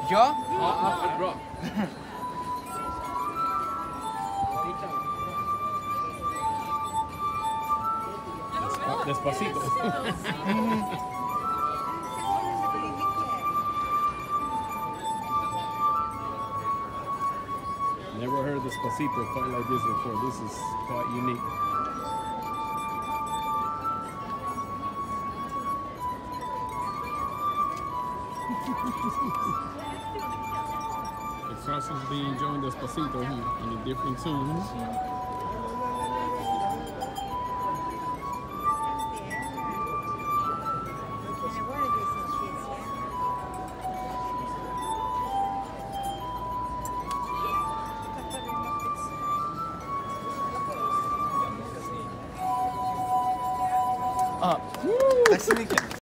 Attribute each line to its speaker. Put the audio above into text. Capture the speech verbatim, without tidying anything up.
Speaker 1: ¿Yo?
Speaker 2: Ah, bro.
Speaker 3: Despacito. Never heard Despacito quite like this before. This is quite unique. The Frosters be enjoying Despacito in the different tunes.
Speaker 1: Uh, nice to meet you.